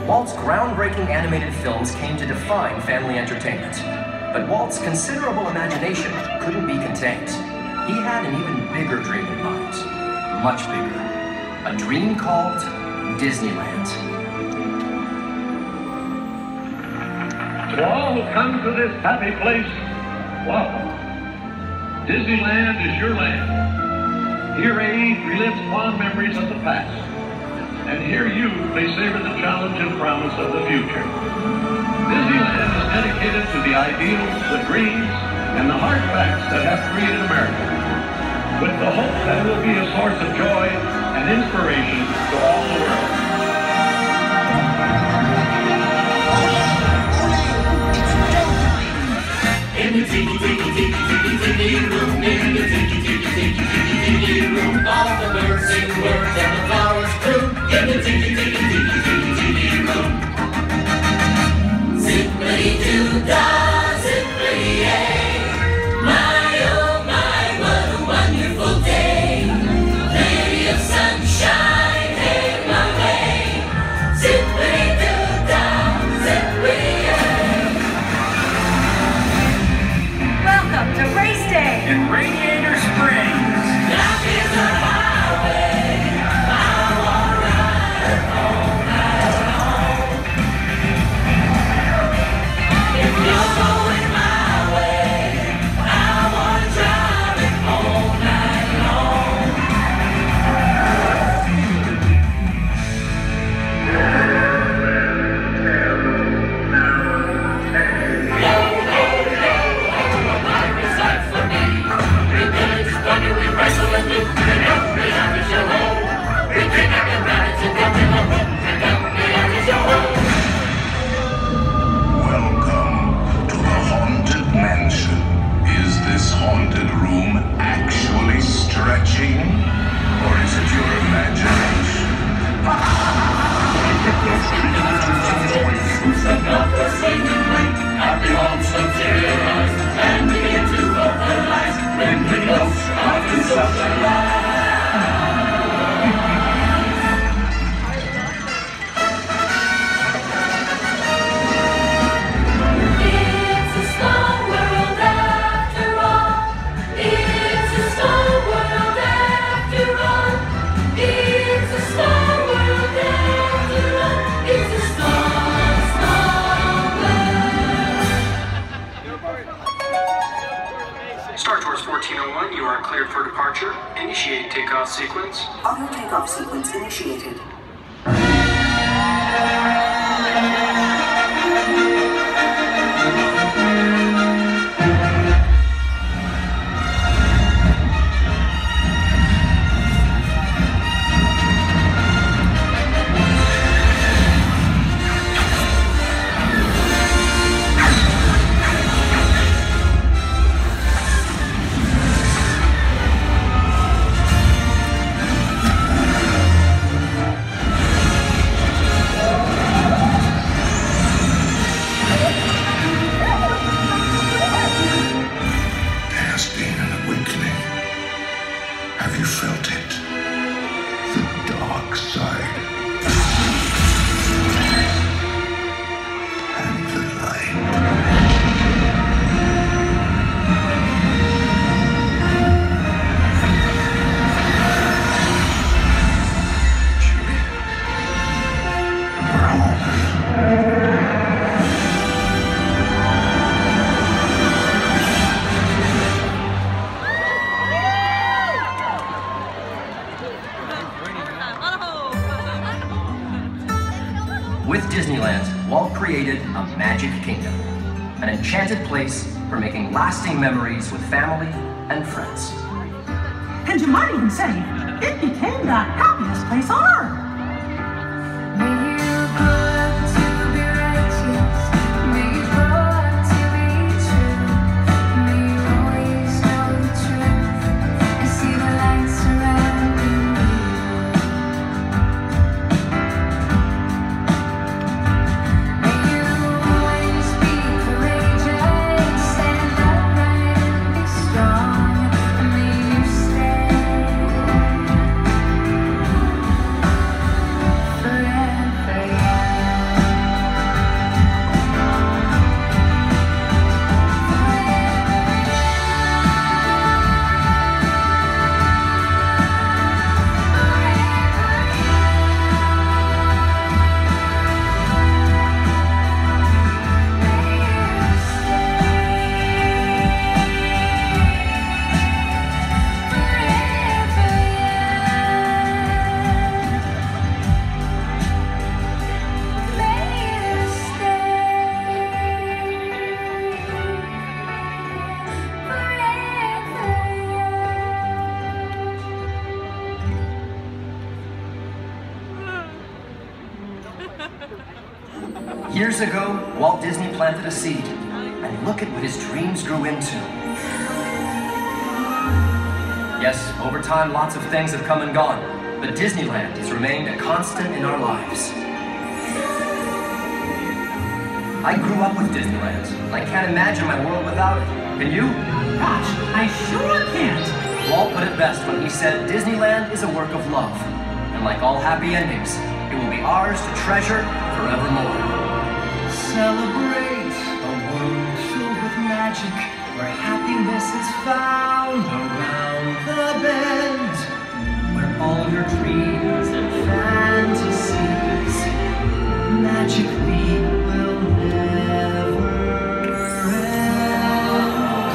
Walt's groundbreaking animated films came to define family entertainment. But Walt's considerable imagination couldn't be contained. He had an even bigger dream in mind. Much bigger. A dream called Disneyland. To all who come to this happy place, welcome. Disneyland is your land. Here age relives fond memories of the past. And here you may savor the challenge and promise of the future. Disneyland is dedicated to the ideals, the dreams, and the hard facts that have created America, with the hope that it will be a source of joy and inspiration to all the world. In the tiki tiki tiki tiki tiki room, in the tiki tiki tiki tiki tiki room, all the birds sing words and the flowers bloom. In the tiki tiki tiki tiki tiki room, zippity-doo-dah, zippity-yay. My oh my, what a wonderful day! Plenty of sunshine came my way. Zippity-doo-dah, zippity-yay. Welcome to Race Day in Radiator Springs. That is the highway. I wanna ride all night long. If you're going my way, I wanna drive it all night long. Yo, ho, yo, ho, a pirate's life for me. We pillage, plunder, we wrestle and loot, and help me out as your home. We kidnap the rabbits and dump them a room, and help me out as your home. Welcome to the Haunted Mansion. Is this haunted room actually stretching? Or is it your imagination? Step up the swinging weight, happy homes materialize, and begin to vocalize, when the ghosts are to socialize. It's a small world after all. It's a small world after all. It's a small world after all. It's a small, small world. Star Tours 1401, you are cleared for departure. Initiate takeoff sequence. Auto takeoff sequence initiated. There has been an awakening. Have you felt it? The dark side. And the light. Chewie, we're home. With Disneyland, Walt created a magic kingdom. An enchanted place for making lasting memories with family and friends. And you might even say it became the happiest place on earth. Strong, and may you stay. Years ago, Walt Disney planted a seed, and look at what his dreams grew into. Yes, over time, lots of things have come and gone, but Disneyland has remained a constant in our lives. I grew up with Disneyland, and I can't imagine my world without it. Can you? Gosh, I sure can't. Walt put it best when he said Disneyland is a work of love, and like all happy endings, it will be ours to treasure forevermore. Celebrate a world filled with magic, where happiness is found around the bend, where all your dreams and fantasies magically will never end.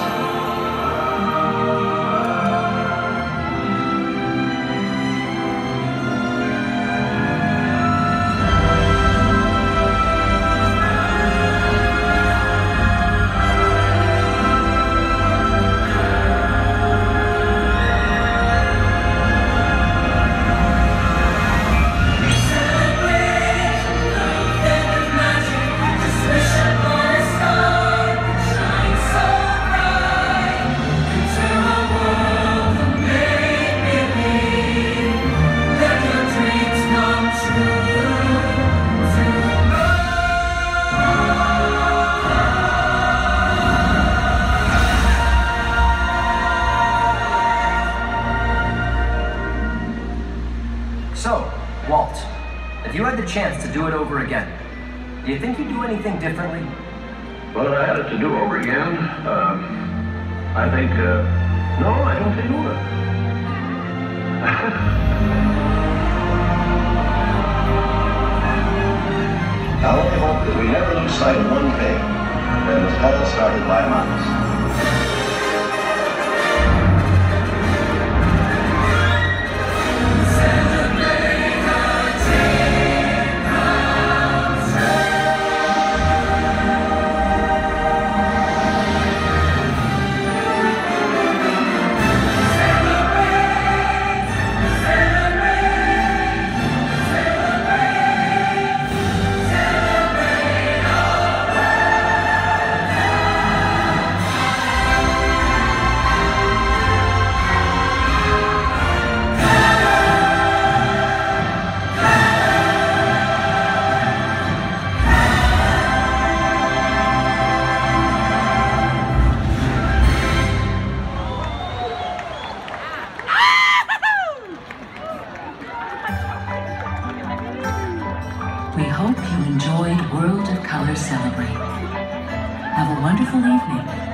So, Walt, if you had the chance to do it over again, do you think you'd do anything differently? Well, if I had it to do over again, I think, no, I don't think I would. I only hope that we never lose sight of one thing, that it was all started by a mouse. We hope you enjoyed World of Color Celebrate. Have a wonderful evening.